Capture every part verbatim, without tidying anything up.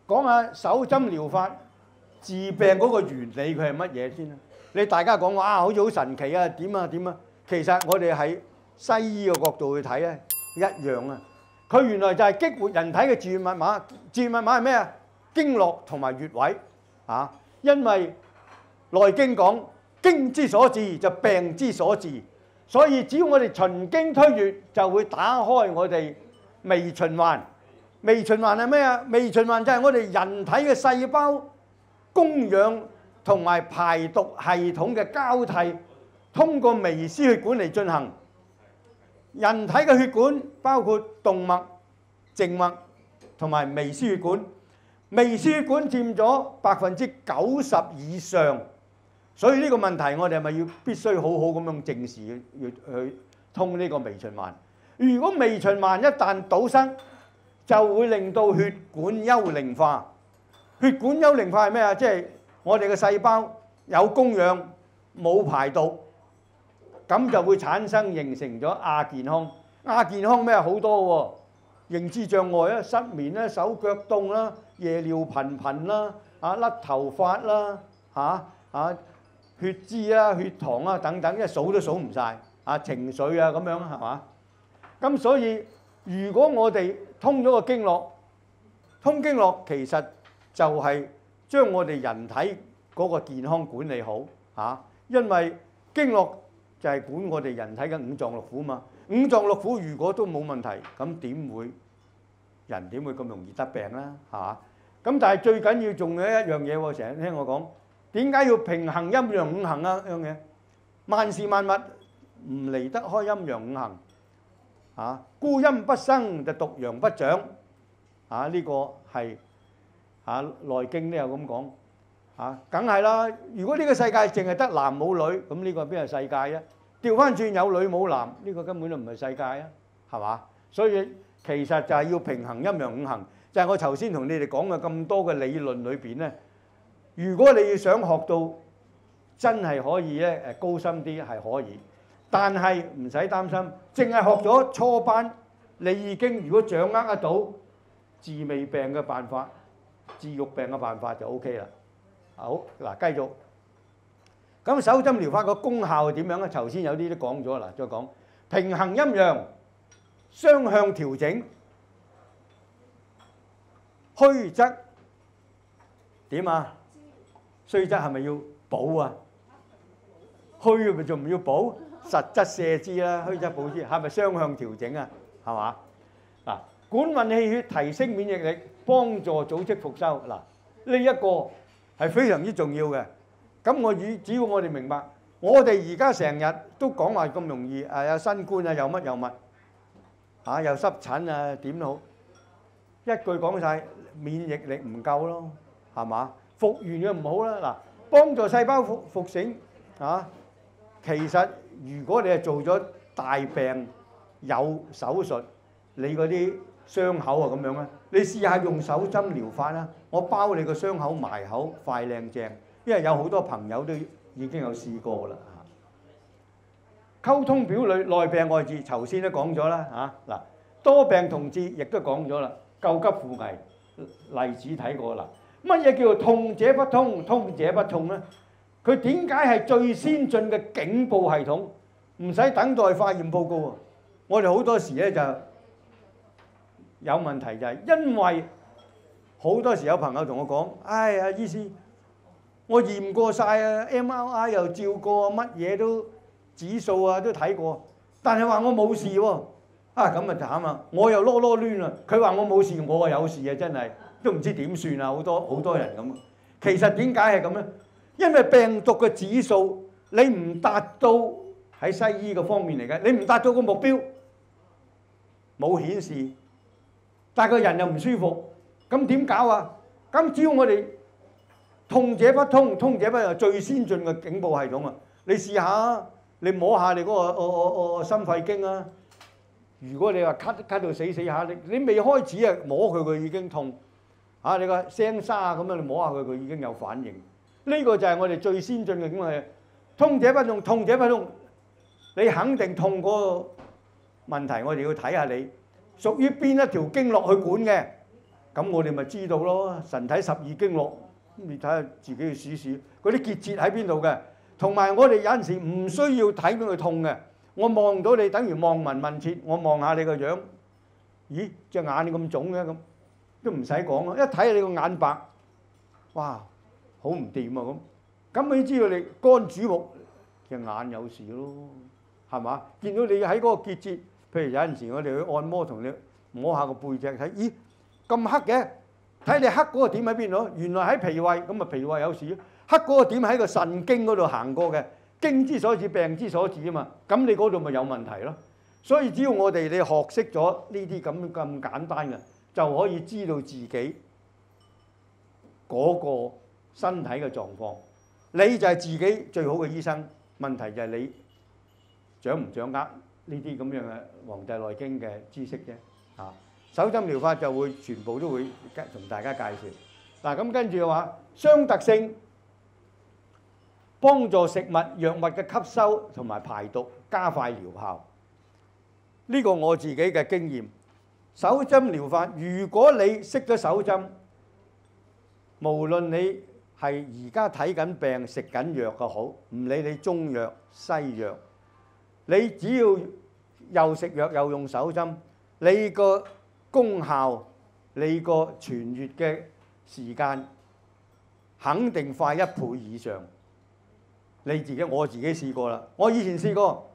講下手針療法治病嗰個原理，佢係乜嘢先啦？你大家講話啊，好似好神奇啊，點啊點啊，其實我哋喺西醫嘅角度去睇咧，一樣啊。佢原來就係激活人體嘅自願密碼。自願密碼係咩啊？經絡同埋穴位啊。因為《內經》講經之所至就病之所治，所以只要我哋循經推穴，就會打開我哋微循環。微循環係咩啊？微循環就係我哋人體嘅細胞供氧同埋排毒系統嘅交替，通過微絲血管嚟進行。人體嘅血管包括動脈、靜脈同埋微絲血管，微絲血管佔咗百分之九十以上，所以呢個問題我哋係咪要必須好好咁樣正視，要去通呢個微循環？如果微循環一旦堵塞，就會令到血管幽靈化。血管幽靈化係咩啊？即係我哋嘅細胞有供氧冇排毒，咁就會產生形成咗亞健康。亞健康咩好多喎？認知障礙啦、失眠啦、手腳凍啦、夜尿頻頻啦、啊甩頭髮啦、嚇啊血脂啦、血糖啊等等，一數都數唔晒。啊情緒啊咁樣係嘛？咁所以如果我哋通咗個經絡，通經絡其實就係將我哋人體嗰個健康管理好嚇，因為經絡就係管我哋人體嘅五臟六腑嘛。五臟六腑如果都冇問題，咁點會人點會咁容易得病啦？係嘛？咁但係最緊要仲有一樣嘢喎，成日聽我講，點解要平衡陰陽五行啊？呢樣嘢，萬事萬物唔離得開陰陽五行。啊，孤陰不生就獨陽不長，啊呢、這個係啊《內經》都有咁講，啊梗係啦。如果呢個世界淨係得男冇女，咁呢個邊係世界啊？調翻轉有女冇男，呢、這個根本都唔係世界啊，係嘛？所以其實就係要平衡陰陽五行，就係、是、我頭先同你哋講嘅咁多嘅理論裏邊咧。如果你要想學到真係可以咧誒高深啲，係可以。但係唔使擔心，淨係學咗初班，你已經如果掌握得到治未病嘅辦法、治鬱病嘅辦法就 O K 啦。好嗱，繼續。咁手針療法個功效係點樣咧？頭先有啲都講咗啦，再講平衡陰陽、雙向調整、虛則點啊？虛則係咪要補啊？虛咪仲唔要補？實質瀉之啦，虛則補之，係咪雙向調整啊？係嘛？嗱，管運氣血，提升免疫力，幫助組織復修。嗱，呢一個係非常之重要嘅。咁我只只要我哋明白，我哋而家成日都講話咁容易，誒有新冠啊，又乜又乜，嚇又濕疹啊，點都好，一句講晒，免疫力唔夠咯，係嘛？復原嘅唔好啦，嗱，幫助細胞復復醒嚇，其實。如果你係做咗大病有手術，你嗰啲傷口啊咁樣咧，你試下用手針療法啦，我包你個傷口埋口快靚正，因為有好多朋友都已經有試過啦嚇。溝通表裏內病外治，頭先都講咗啦嚇。嗱，多病同治亦都講咗啦，救急扶危例子睇過啦。乜嘢叫做痛者不通，通者不痛咧？佢點解係最先進嘅警報系統？唔使等待化驗報告喎。我哋好多時咧就有問題，就係因為好多時有朋友同我講：唉呀，醫師，我驗過晒啊 ，M R I 又照過，乜嘢都指數啊都睇過，但係話我冇事喎。啊咁啊慘啊！我又囉囉攣啊。佢話我冇事，我話有事啊，真係都唔知點算啊！好多好多人咁。其實點解係咁咧？因為病毒嘅指數你唔達到，喺西醫嘅方面嚟嘅，你唔達到個目標冇顯示，但係個人又唔舒服，咁點搞啊？咁只要我哋痛者不通，通者不通，最先進嘅警報系統啊！你試下，你摸下你嗰個我我我心肺經啊！如果你話咳咳到死死下，你你未開始啊摸佢佢已經痛，啊你個聲沙咁樣你摸下佢佢已經有反應。呢個就係我哋最先進嘅咁嘅通者不痛，痛者不通。你肯定痛嗰個問題，我哋要睇下你屬於邊一條經絡去管嘅。 咁我哋咪知道咯。神體十二經絡，你睇下自己去試試，嗰啲結節喺邊度嘅。同埋我哋有陣時唔需要睇到佢痛嘅，我望到你等於望聞問切，我望下你個樣，咦隻眼咁腫嘅咁，都唔使講啊！一睇你個眼白，哇好唔掂啊咁，咁你知道你肝主目，隻眼有事咯，係嘛？見到你喺嗰個結節，譬如有陣時我哋去按摩同你摸下個背脊睇，咦咁黑嘅，睇你黑嗰個點喺邊度？原來喺脾胃，咁啊脾胃有事。黑嗰個點喺個腎經嗰度行過嘅，經之所至，病之所至啊嘛。咁你嗰度咪有問題咯。所以只要我哋你學識咗呢啲咁咁簡單嘅，就可以知道自己嗰個身體嘅狀況。你就係自己最好嘅醫生。問題就係你掌唔掌握呢啲咁樣嘅《黃帝內經》嘅知識啫。嚇，手針療法就會全部都會同大家介紹。嗱，咁跟住嘅話，雙特性。幫助食物、藥物嘅吸收同埋排毒，加快療效。呢個我自己嘅經驗。手針療法，如果你識咗手針，無論你係而家睇緊病、食緊藥嘅好，唔理你中藥、西藥，你只要又食藥又用手針，你個功效、你個痊癒嘅時間肯定快一倍以上。你自己我自己試過啦，我以前試過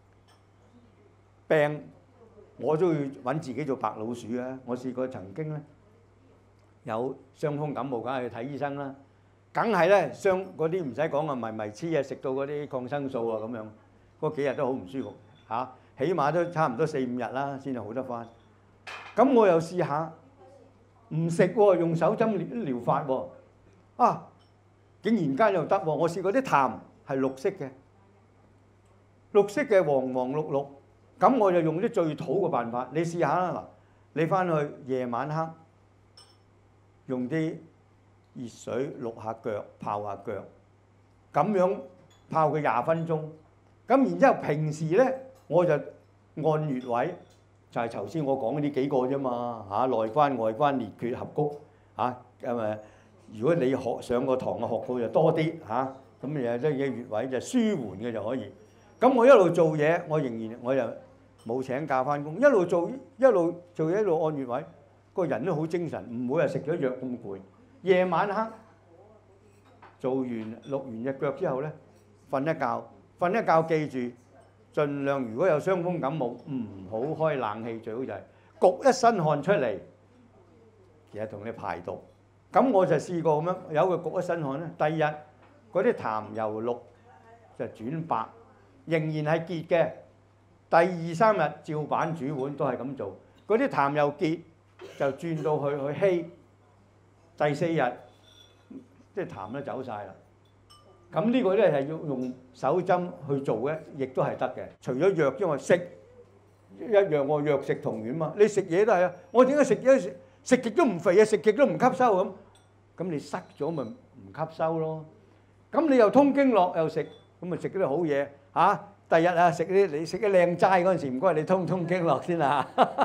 病，我都要揾自己做白老鼠啊！我試過曾經咧有傷風感冒，梗係去睇醫生啦，梗係咧傷嗰啲唔使講啊，迷迷黐啊，食到嗰啲抗生素啊咁樣，嗰幾日都好唔舒服嚇、啊，起碼都差唔多四五日啦先至好得翻。咁我又試下唔食喎，用手針療法喎，啊竟然間又得喎！我試過啲痰。係綠色嘅，綠色嘅黃黃綠綠，咁我就用啲最土嘅辦法。你試下啦，嗱，你翻去夜晚黑用啲熱水淥下腳、泡下腳，咁樣泡佢廿分鐘。咁然之後平時咧，我就按穴位，就係頭先我講嗰啲幾個啫嘛嚇，內關、外關、列缺、合谷嚇咁誒。如果你學上個堂嘅學過就多啲嚇。咁誒即係穴位就舒緩嘅就可以。咁我一路做嘢，我仍然我又冇請假翻工，一路做一路做嘢一路按穴位，個人都好精神，唔會話食咗藥咁攰。夜晚黑做完淥完隻腳之後咧，瞓一覺，瞓一覺記住，盡量如果有傷風感冒，唔好開冷氣，最好就係焗一身汗出嚟，其實同你排毒。咁我就試過咁樣，有佢焗一身汗咧，第二日。嗰啲痰由綠就轉白，仍然係結嘅。第二三日照板煮碗都係咁做，嗰啲痰又結就轉到去去稀。第四日即係痰都走晒啦。咁呢個咧係要用手針去做嘅，亦都係得嘅。除咗藥之外，食一樣喎，藥食同源嘛。你食嘢都係啊，我點解食嘢食食極都唔肥啊，食極都唔吸收咁？咁你塞咗咪唔吸收咯？咁你又通經絡又食，咁咪食啲好嘢嚇。第日啊食啲你食啲靚齋嗰陣時，唔該你通通經絡先啊。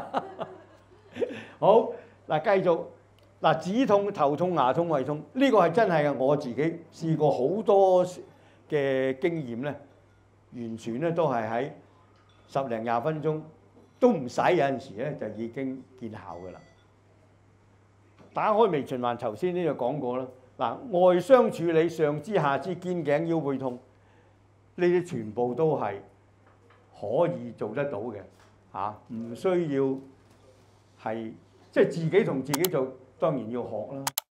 好嗱，繼續嗱，止痛、頭痛、牙痛、胃痛，呢個係真係嘅，我自己試過好多嘅經驗咧，完全咧都係喺十零廿分鐘都唔使，有陣時咧就已經見效㗎啦。打開微循環，頭先呢就講過啦。嗱，外傷處理，上肢、下肢、肩頸、腰背痛，呢啲全部都係可以做得到嘅嚇，唔需要係即係自己同自己做，當然要學啦。